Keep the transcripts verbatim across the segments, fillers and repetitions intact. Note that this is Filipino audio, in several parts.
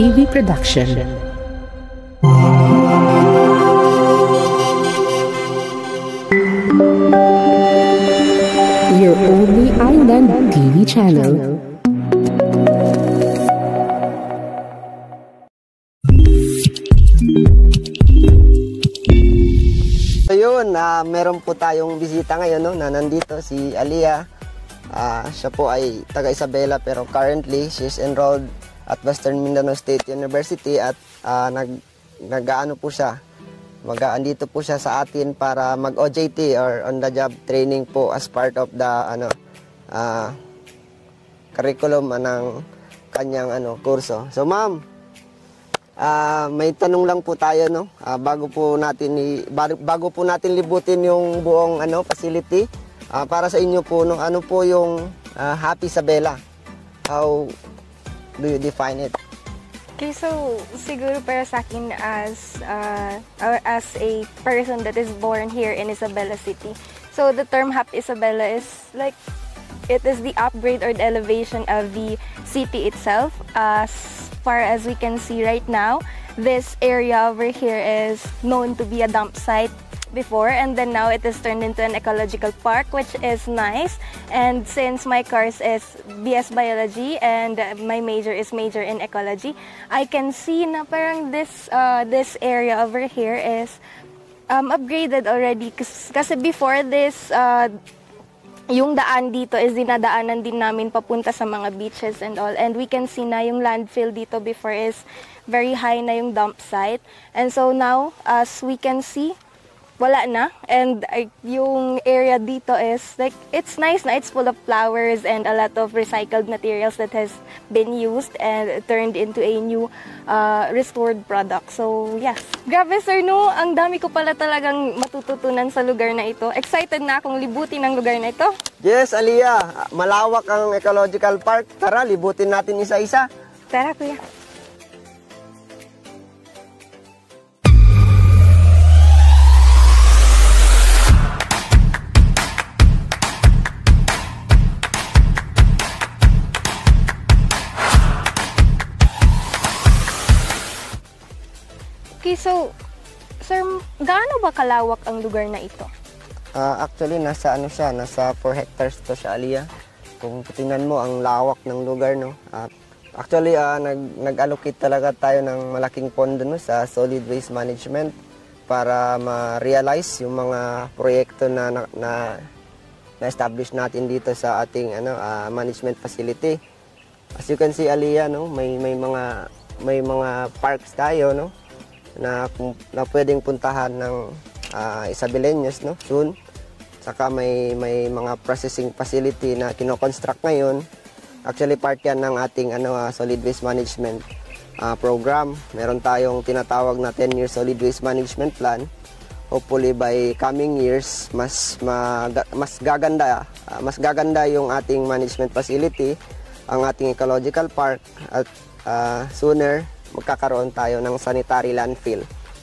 T V production. Your only island T V channel. Ayun, uh, meron po tayong bisita ngayon, no, na nandito, si Aliyah. Uh, siya po ay taga Isabela pero currently she's enrolled at Western Mindanao State University at uh, nag nag-aano po siya. Mag-aandito po siya sa atin para mag-O J T or on the job training po as part of the ano uh, curriculum ng kanyang ano kurso. So ma'am, uh, may tanong lang po tayo, no, uh, bago po natin i, bago, bago po natin libutin yung buong ano facility. Uh, para sa inyo po, no, ano po yung uh, Happy Isabela? How do you define it? Okay, so siguro para sa akin as uh, as a person that is born here in Isabela City, so the term Happy Isabela is like it is the upgrade or the elevation of the city itself. As far as we can see right now, this area over here is known to be a dump site before, and then now it is turned into an ecological park, which is nice. And since my course is B S Biology and my major is major in ecology, I can see na parang this uh, this area over here is um, upgraded already. Kasi before this, uh, yung daan dito is dinadaanan din namin papunta sa mga beaches and all. And we can see na yung landfill dito before is very high na yung dump site. And so now, as we can see, wala na, and uh, yung area dito is like it's nice na, it's full of flowers and a lot of recycled materials that has been used and turned into a new uh, restored product. So yes, grabe sir, no, ang dami ko pala talagang matututunan sa lugar na ito. Excited na akong libutin ang lugar na ito. Yes, Aliyah, malawak ang ecological park. Tara, libutin natin isa-isa. Tara kuya. Okay, so, sir, gaano ba kalawak ang lugar na ito? Uh, actually, nasa ano siya, nasa four hectares to siya, Aliyah. Kung tingnan mo ang lawak ng lugar, no. Uh, actually, uh, nag nag-allocate talaga tayo ng malaking pondo, no, sa solid waste management para ma-realize yung mga proyekto na na, na na-establish natin dito sa ating ano uh, management facility. As you can see, Aliyah, no, may may mga may mga parks tayo, no, na, na pwedeng puntahan ng uh, Isabeleños, no, soon. Saka may, may mga processing facility na kino-construct ngayon. Actually, part yan ng ating ano, uh, solid waste management uh, program. Meron tayong tinatawag na ten year solid waste management plan. Hopefully, by coming years, mas, mag, mas, gaganda, uh, mas gaganda yung ating management facility, ang ating ecological park, at uh, sooner, magkakaroon tayo ng sanitary landfill.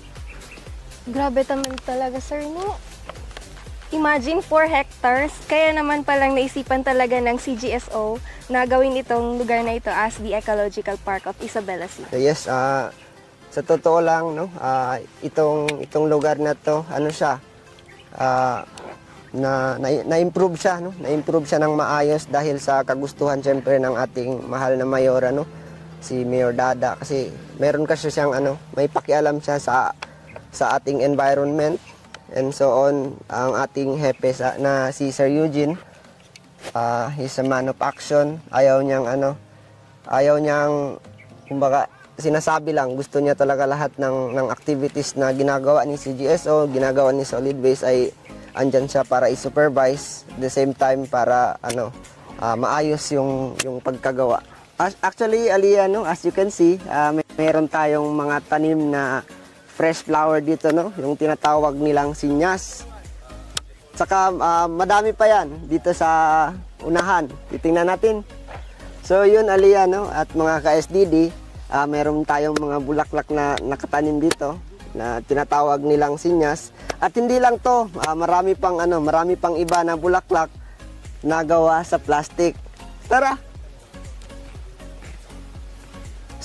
Grabe naman talaga, sir, no? Imagine four hectares, kaya naman palang naisipan talaga ng C G S O na gawin itong lugar na ito as the Ecological Park of Isabela City. Yes, uh, sa totoo lang, no, uh, itong, itong lugar na to, ano siya, uh, na, na-improve na siya, no? Na-improve siya ng maayos dahil sa kagustuhan siyempre ng ating mahal na mayora, no? Si Mayor Dada, kasi meron kasi siyang ano, may pakialam siya sa sa ating environment and so on. Ang ating hepe sa, na si Sir Eugene, uh, he's a man of action. Ayaw niyang ano, ayaw niyang, kumbaga, sinasabi lang, gusto niya talaga lahat ng, ng activities na ginagawa ni C G S O, ginagawa ni Solid Waste ay andyan siya para i-supervise, at the same time para ano, uh, maayos yung, yung pagkagawa. Actually, Aliyah, no, as you can see, uh, may meron tayong mga tanim na fresh flower dito, no, yung tinatawag nilang sinyas. Saka uh, madami pa yan dito sa unahan. Titingnan natin. So yun, Aliyah, no, at mga ka-S D D, uh, meron tayong mga bulaklak na nakatanim dito na tinatawag nilang sinyas. At hindi lang to, uh, marami pang ano, marami pang iba na bulaklak na gawa sa plastic. Tara.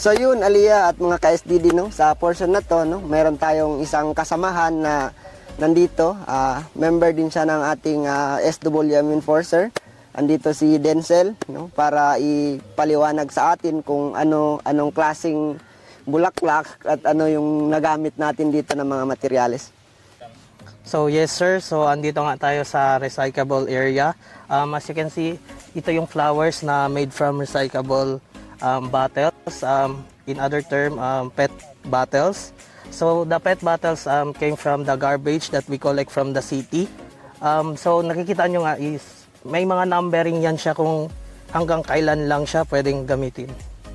So yun, Aliyah at mga ka-S D D, no, sa portion na to, no, meron tayong isang kasamahan na nandito. Uh, member din siya ng ating uh, S W M Enforcer. Andito si Denzel, no, para ipaliwanag sa atin kung ano anong klaseng bulaklak at ano yung nagamit natin dito ng mga materyales. So yes sir, so andito nga tayo sa recyclable area. Um, as you can see, ito yung flowers na made from recyclable um, bottles, um, in other term, um, P E T bottles. So the P E T bottles um, came from the garbage that we collect from the city. Um, so nakikita nyo nga is may mga numbering yan siya kung hanggang kailan lang siya pwedeng gamitin.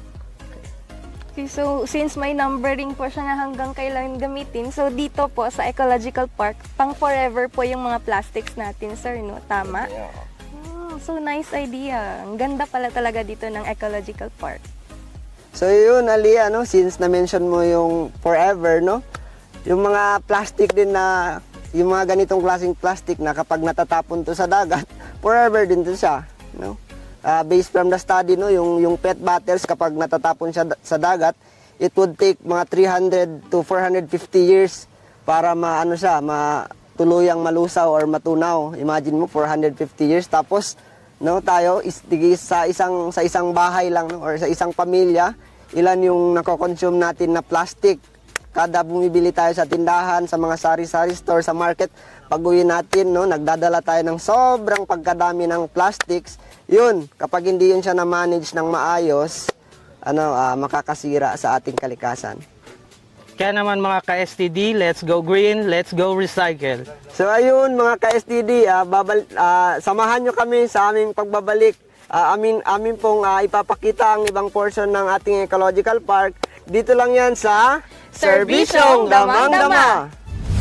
Okay, so since may numbering po siya na hanggang kailan gamitin, so dito po sa Ecological Park, pang forever po yung mga plastics natin, sir, no? Tama? Oh, so nice idea. Ang ganda pala talaga dito ng Ecological Park. So yun, Aliyah, no, since na-mention mo yung forever, no, yung mga plastic din na, yung mga ganitong klaseng plastic na kapag natatapon to sa dagat, forever din to siya, no. Uh, based from the study, no, yung, yung P E T bottles kapag natatapon siya sa dagat, it would take mga three hundred to four hundred fifty years para maano siya, matuluyang malusaw or matunaw. Imagine mo, four hundred fifty years, tapos no, tayo is sa isang sa isang bahay lang, no, or sa isang pamilya, ilan yung nako-consume natin na plastic kada bumibili tayo sa tindahan, sa mga sari-sari store, sa market. Pag-uwi natin, no, nagdadala tayo ng sobrang pagkadami ng plastics. Yun, kapag hindi yun siya na-manage ng maayos, ano, uh, makakasira sa ating kalikasan. Kaya naman mga ka-S T D, let's go green, let's go recycle. So ayun mga ka-S T D, uh, babal, uh, samahan nyo kami sa aming pagbabalik. Uh, amin, amin pong uh, ipapakita ang ibang portion ng ating Ecological Park. Dito lang yan sa Serbisyong Damang-Dama.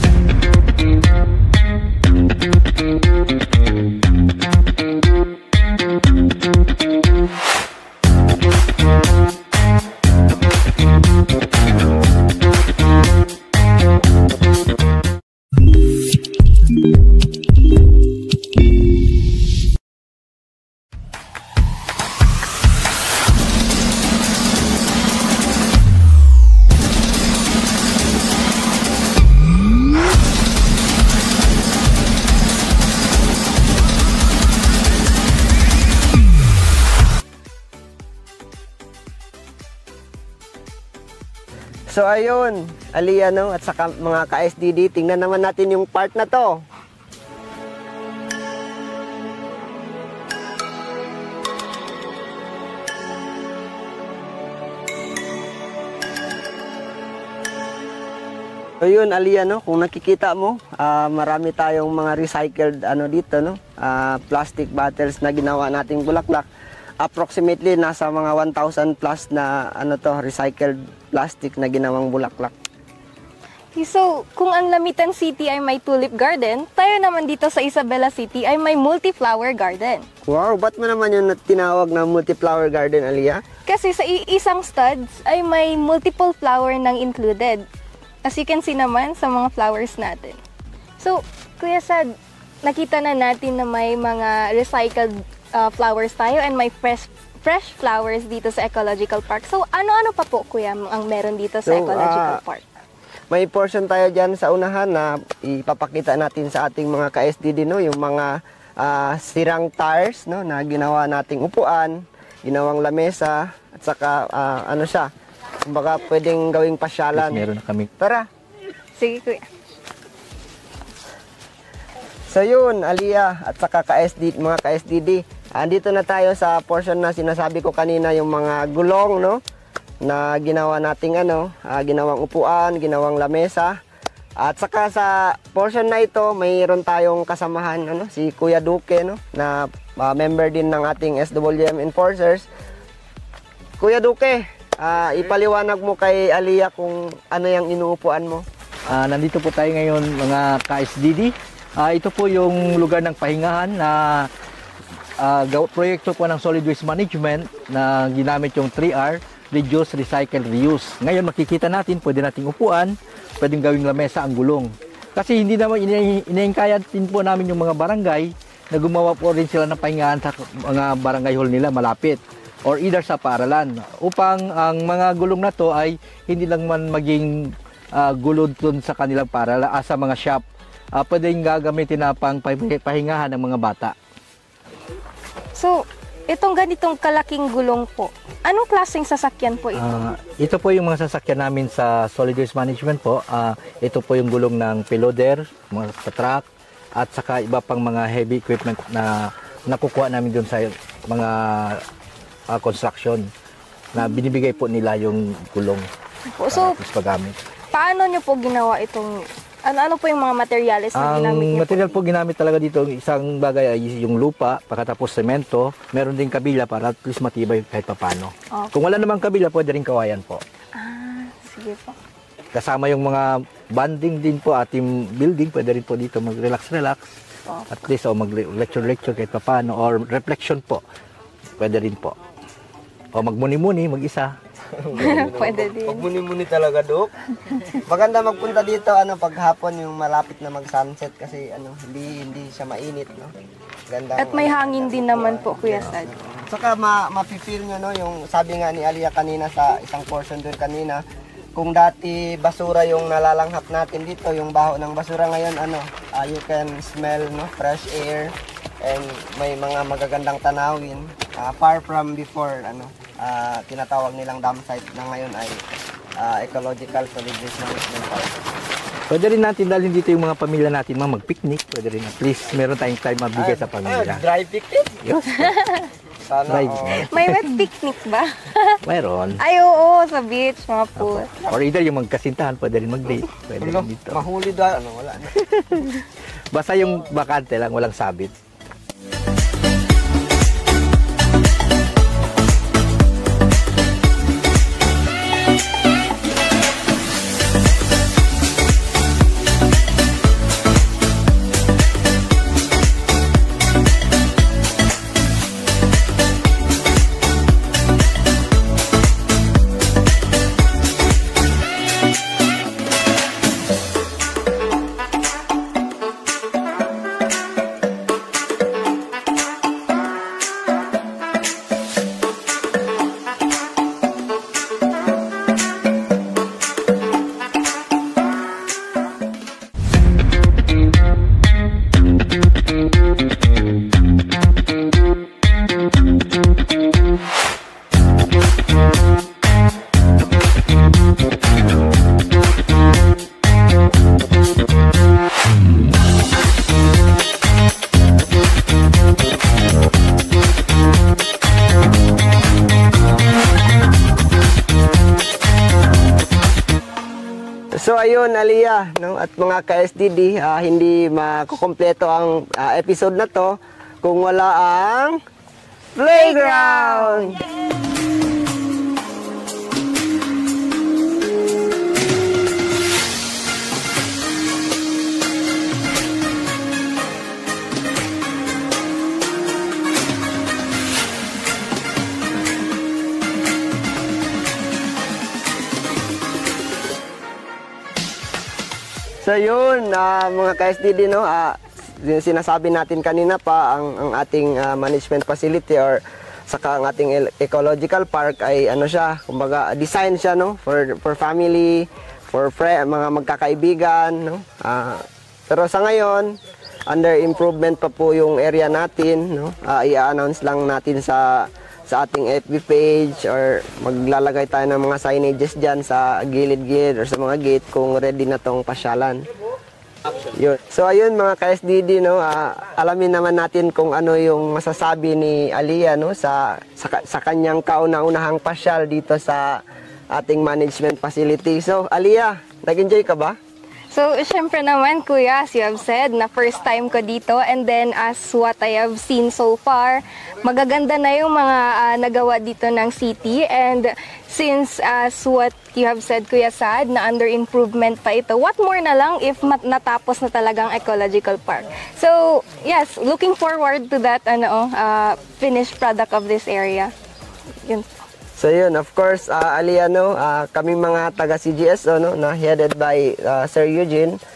So ayun, Aliyah, no, at saka mga ka-S D D, tingnan naman natin yung part na to. So yun, Aliyah, no, kung nakikita mo, uh, marami tayong mga recycled ano dito, no, uh, plastic bottles na ginawa nating bulaklak. Approximately nasa mga one thousand plus na ano to, recycled plastic na ginawang bulaklak. Okay, so kung ang Lamitan City ay may tulip garden, tayo naman dito sa Isabela City ay may multi-flower garden. Wow, ba't mo naman yung tinawag na multi-flower garden, Aliyah? Kasi sa isang studs ay may multiple flower nang included. As you can see naman sa mga flowers natin. So, Kuya Sad, nakita na natin na may mga recycled uh, flowers tayo and may fresh fresh flowers dito sa Ecological Park. So, ano-ano pa po, Kuya, ang meron dito sa so, Ecological uh, Park? May portion tayo dyan sa unahan na ipapakita natin sa ating mga ka-S D D, no, yung mga uh, sirang tires, no, na ginawa nating upuan, ginawang lamesa, at saka uh, ano siya, baka pwedeng gawing pasyalan. Yes, meron na kami. Tara. Sige, Kuya. So yun, Aliyah at saka ka-S D, mga ka-S D D, andito na tayo sa portion na sinasabi ko kanina, yung mga gulong, no, na ginawa nating ano, uh, ginawang upuan, ginawang lamesa. At saka sa portion na ito, mayroon tayong kasamahan, ano, si Kuya Duque, no, na uh, member din ng ating S W M Enforcers. Kuya Duque, uh, ipaliwanag mo kay Aliyah kung ano yung inuupuan mo. Uh, nandito po tayo ngayon mga ka-S D D. Uh, ito po yung lugar ng pahingahan na uh, proyekto po ng Solid Waste Management na ginamit yung three R, Reduce, Recycle, Reuse. Ngayon makikita natin, pwede nating upuan, pwedeng gawing lamesa ang gulong. Kasi hindi naman iniingkaya din po namin yung mga barangay na gumawa po rin sila ng pahingahan sa mga barangay hall nila malapit. or either sa paaralan upang ang mga gulong na to ay hindi lang man maging uh, gulod dun sa kanilang paaralan, uh, sa mga shop. Uh, pwedeng gagamitin na pang pahingahan ng mga bata. So, itong ganitong kalaking gulong po, anong klaseng sasakyan po ito? Uh, ito po yung mga sasakyan namin sa solid waste management po. Uh, ito po yung gulong ng payloader, mga sa truck, at saka iba pang mga heavy equipment na nakukuha namin dun sa mga uh, construction na binibigay po nila yung gulong. So, uh, paggamit. Paano nyo po ginawa itong, ano-ano po yung mga materials na ginamit Ang niyo material po? po ginamit talaga dito, isang bagay ay yung lupa, pagkatapos semento, meron din kabila para at least matibay kahit papano. Okay. Kung wala namang kabila, pwede rin kawayan po. Ah, sige po. Kasama yung mga banding din po, ating building, pwede rin po dito mag-relax-relax. Oh. At least, o mag-lecture-lecture kahit papano, or reflection po, pwede rin po. O magmuni-muni, mag-isa. Pwede din. Pag muni-muni talaga, Dok. Maganda magpunta dito ano paghapon yung malapit na mag-sunset kasi ano hindi hindi siya mainit, no. Ganda. At may hangin din naman po, Kuya Sad. Saka ma mapi-feel nyo, no, yung sabi nga ni Alia kanina sa isang portion doon kanina, kung dati basura yung nalalanghap natin dito, yung baho ng basura ngayon ano, uh, you can smell, no, fresh air and may mga magagandang tanawin. Uh, far from before ano, uh, tinatawag nilang dam site na ngayon ay uh, ecological solid waste management park. Pwede rin natin dalhin dito yung mga pamilya natin, mga mag-picnic. Pwede rin at least meron tayong time mabigay sa pamilya. Ay, dry picnic? Yes. Sana, Dry. oh. May wet picnic ba? Meron. Ay, oo, sa beach, mga po. Or either yung magkasintahan, pwede rin mag-date. Pwede Ulo, rin dito. mahuli doon, ano, wala na. Basta yung bakante lang, walang sabit. So ayun, Alia, no, at mga ka-S D D, uh, hindi makukumpleto ang uh, episode na to kung wala ang playground! So yun, uh, mga ka-S D D, no, uh, sinasabi natin kanina pa, ang, ang ating uh, management facility or saka ang ating ecological park ay ano siya, kumbaga design siya, no, for, for family, for friend, mga magkakaibigan, no. Uh, pero sa ngayon, under improvement pa po yung area natin, no. Uh, i-announce lang natin sa sa ating F B page or maglalagay tayo ng mga signages dyan sa gilid-gilid or sa mga gate kung ready na tong pasyalan. Yun. So ayun mga ka-S D D, no, uh, alamin naman natin kung ano yung masasabi ni Alia, no, sa, sa, sa kanyang kauna-unahang pasyal dito sa ating management facility. So Alia, nag-enjoy ka ba? So, syempre naman, Kuya, as you have said, na first time ko dito, and then as what I have seen so far, magaganda na yung mga uh, nagawa dito ng city, and since as what you have said, Kuya Sad, na under improvement pa ito, what more na lang if mat natapos na talagang ecological park. So, yes, looking forward to that ano, uh, finished product of this area. Yun. So yun, of course, uh, Alia, no, uh, kami mga taga C G S O, no, na headed by uh, Sir Eugene,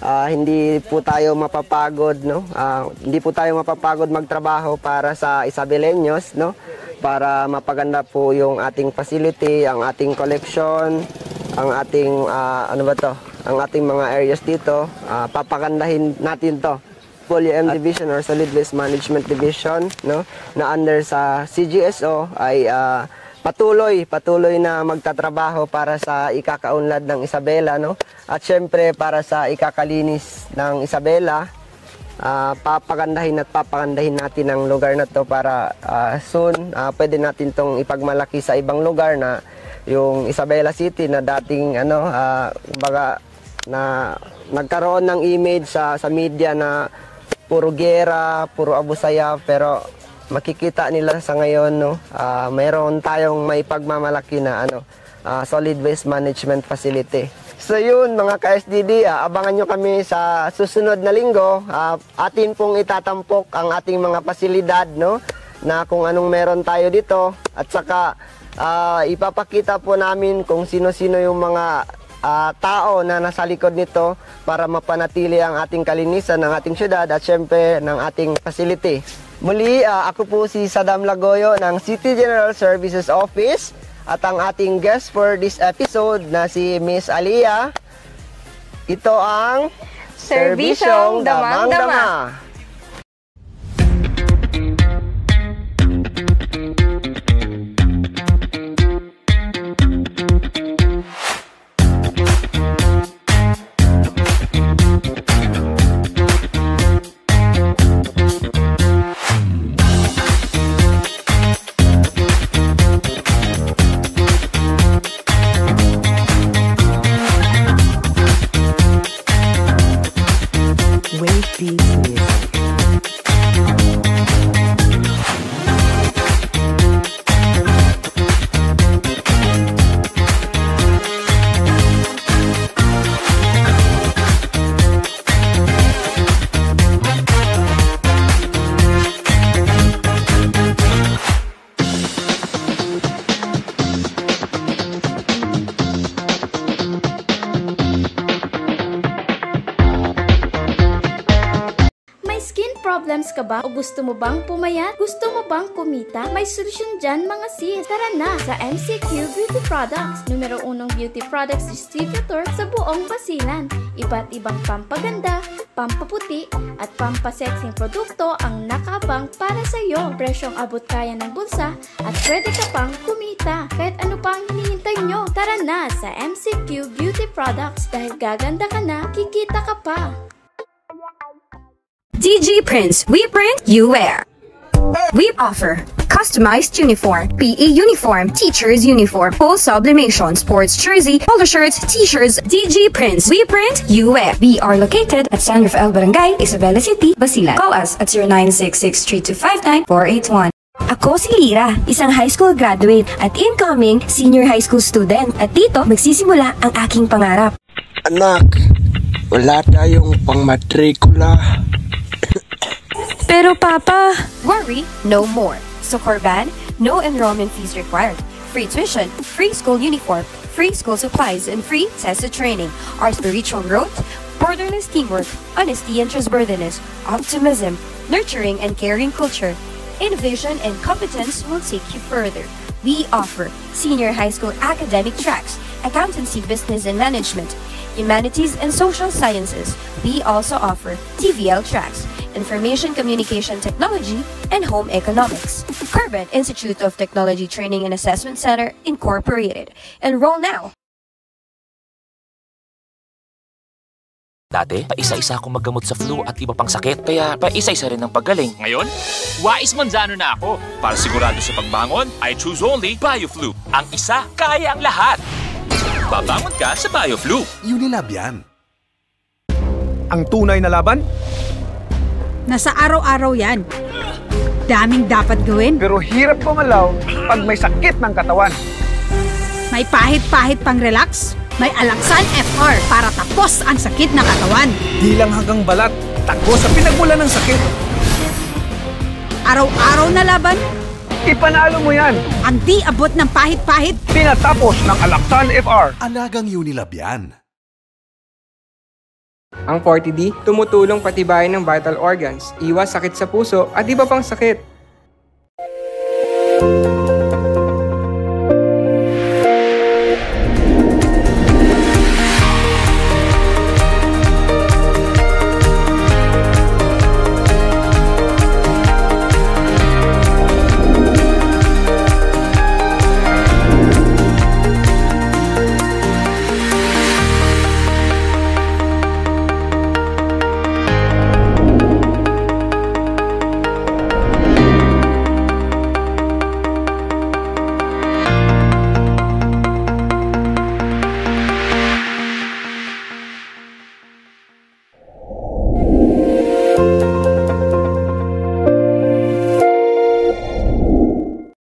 ah, hindi po tayo mapapagod, no? Ah, hindi po tayo mapapagod magtrabaho para sa Isabeleños, no? Para mapaganda po yung ating facility, ang ating collection, ang ating ah, ano ba to? Ang ating mga areas dito, ah, papagandahin natin to. Poly M Division or Solid Waste Management Division, no? Na under sa C G S O ay ah, patuloy, patuloy na magtatrabaho para sa ikakaunlad ng Isabela, no? At syempre para sa ikakalinis ng Isabela, uh, papagandahin at papagandahin natin ang lugar na to para uh, soon, uh, pwede natin tong ipagmalaki sa ibang lugar na yung Isabela City na dating ano, uh, baga na nagkaroon ng image sa sa media na puro gera, puro abusaya, pero makikita nila sa ngayon, no, uh, mayroon tayong may pagmamalaki na ano, uh, solid waste management facility. So yun mga ka-S D D, uh, abangan nyo kami sa susunod na linggo. Uh, atin pong itatampok ang ating mga pasilidad, no, na kung anong meron tayo dito. At saka uh, ipapakita po namin kung sino-sino yung mga uh, tao na nasa likod nito para mapanatili ang ating kalinisan ng ating syudad at syempre ng ating facility. Muli, uh, ako po si Saddam Lagoyo ng City General Services Office at ang ating guest for this episode na si Miss Alia. Ito ang Serbisyong Damang-Dama. Problems ka ba? O gusto mo bang pumayat? Gusto mo bang kumita? May solusyon dyan mga sis. Tara na sa M C Q Beauty Products. Numero unong beauty products distributor sa buong Basilan. Iba't ibang pampaganda, pampaputi, at pampasexing produkto ang nakabang para sa iyo. Presyong abot kaya ng bulsa at pwede ka pang kumita. Kahit ano pa ang hinihintay nyo, tara na sa M C Q Beauty Products dahil gaganda ka na, kikita ka pa. D G Prints, we print, you wear. We offer customized uniform, P E uniform, teacher's uniform, full sublimation, sports jersey, polo shirts, t-shirts. D G Prints, we print, you wear. We are located at San Rafael Barangay, Isabela City, Basilan. Call us at zero nine six six three two five nine four eight one. Ako si Lira, isang high school graduate at incoming senior high school student. At dito magsisimula ang aking pangarap. Anak, wala tayong pangmatrikula. Pero Papa, worry no more. So Corban, no enrollment fees required. Free tuition, free school uniform, free school supplies, and free tested training. Our spiritual growth, borderless teamwork, honesty and trustworthiness, optimism, nurturing and caring culture, innovation and competence will take you further. We offer senior high school academic tracks, accountancy, business and management, humanities and social sciences. We also offer T V L tracks, Information Communication Technology, and Home Economics. Corban Institute of Technology Training and Assessment Center, Incorporated. Enroll now! Dati, paisa-isa akong maggamot sa flu at iba pang sakit, kaya paisa-isa rin ang paggaling. Ngayon, wais manzano na ako. Para sigurado sa pagbangon, I choose only BioFlu. Ang isa, kaya ang lahat. Babangon ka sa BioFlu. Unilab yan. Ang tunay na laban? Nasa araw-araw yan. Daming dapat gawin. Pero hirap gumalaw pag may sakit ng katawan. May pahit-pahit pang relax. May Alaxan F R para tapos ang sakit na katawan. Di lang hanggang balat, takbo sa pinagmula ng sakit. Araw-araw na laban. Ipanalo mo yan. Ang di abot ng pahit-pahit. Tinatapos ng Alaxan F R. Alagang Unilab yan. Ang forty D, tumutulong patibayin ng vital organs, iwas sakit sa puso at iba pang sakit.